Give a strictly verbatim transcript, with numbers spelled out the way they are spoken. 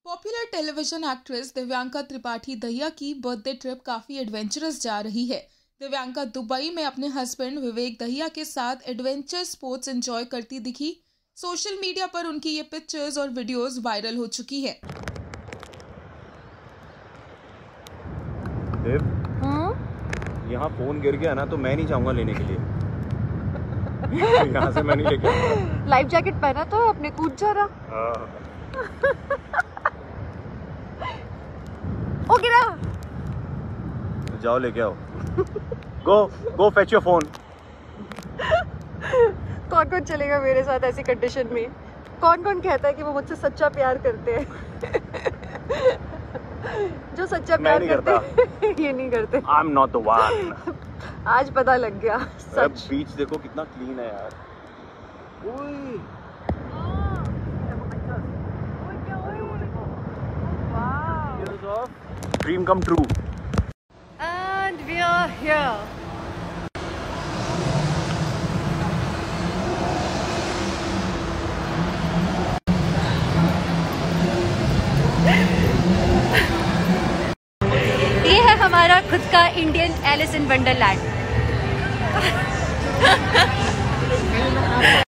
Popular television actress Divyanka Tripathi Dahiya की birthday trip काफी adventurous जा रही है। दिव्यांका दुबई में अपने हस्बैंड विवेक दहिया के साथ एडवेंचर स्पोर्ट्स एंजॉय करती दिखी। सोशल मीडिया पर उनकी ये पिक्चर्स और वीडियोस वायरल हो चुकी है। देव, यहाँ फोन गिर गया ना तो मैं नहीं जाऊंगा लेने के लिए। यहाँ से मैं नहीं लेके आऊंगा। लाइफ जैकेट पहना तो अपने कूद जा रहा। ओ गिरा। जाओ लेके आओ। Go go fetch your phone. कौन कौन चलेगा मेरे साथ ऐसी कंडीशन में? कौन कौन कहता है कि वो मुझसे सच्चा प्यार करते हैं? जो सच्चा प्यार करते हैं ये नहीं करते। I am not the one. आज पता लग गया सच। बीच देखो कितना क्लीन है यार। ओए dream come true. And we are here. ये है हमारा खुद का इंडियन एलिस इन वंडरलैंड।